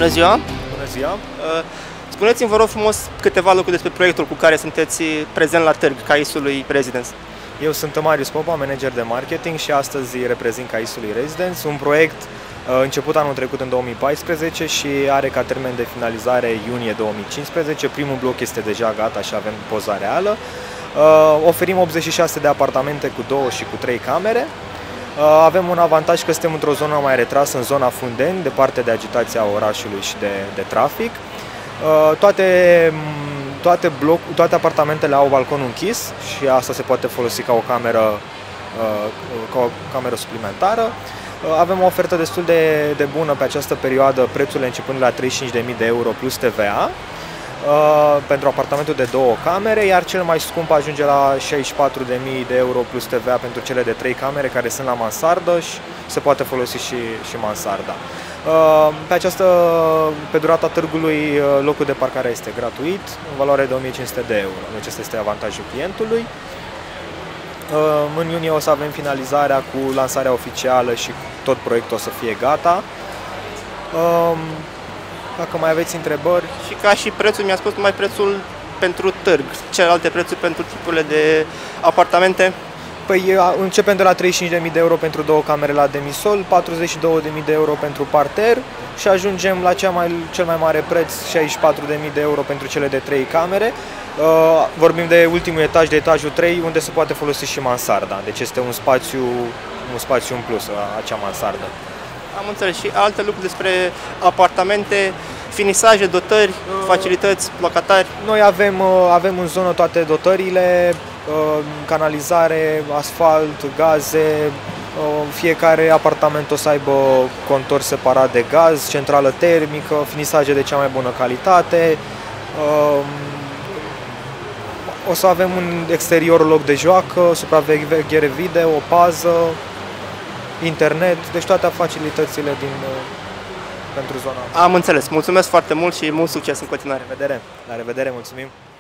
Bună ziua! Bună ziua! Spuneți-mi, vă rog frumos, câteva lucruri despre proiectul cu care sunteți prezent la târg, Caisului Residence. Eu sunt Marius Popa, manager de marketing și astăzi reprezint Caisului Residence, un proiect început anul trecut în 2014 și are ca termen de finalizare iunie 2015. Primul bloc este deja gata și avem poza reală. Oferim 86 de apartamente cu 2 și cu 3 camere. Avem un avantaj că suntem într-o zonă mai retrasă, în zona Fundeni, departe de agitația orașului și de trafic. Toate apartamentele au balconul închis și asta se poate folosi ca o cameră suplimentară. Avem o ofertă destul de bună pe această perioadă, prețurile începând la 35.000 de euro plus TVA pentru apartamentul de 2 camere, iar cel mai scump ajunge la 64.000 de euro plus TVA pentru cele de 3 camere care sunt la mansardă și se poate folosi și mansarda. Pe durata târgului, locul de parcare este gratuit, în valoare de 1.500 de euro. Deci acesta este avantajul clientului. În iunie o să avem finalizarea cu lansarea oficială și tot proiectul o să fie gata. Dacă mai aveți întrebări... Și ca și prețul, mi-a spus numai prețul pentru târg, celelalte prețuri pentru tipurile de apartamente? Păi începem de la 35.000 de euro pentru 2 camere la demisol, 42.000 de euro pentru parter și ajungem la cel mai mare preț, 64.000 de euro pentru cele de 3 camere. Vorbim de ultimul etaj, de etajul 3, unde se poate folosi și mansarda, deci este un spațiu în plus, acea mansardă. Am înțeles. Și alte lucruri despre apartamente, finisaje, dotări, facilități, locatari? Noi avem în zonă toate dotările, canalizare, asfalt, gaze, fiecare apartament o să aibă contor separat de gaz, centrală termică, finisaje de cea mai bună calitate. O să avem un exterior loc de joacă, supraveghere video, o pază, internet, deci toate facilitățile pentru zona. Am înțeles. Mulțumesc foarte mult și mult succes în continuare. La revedere, mulțumim!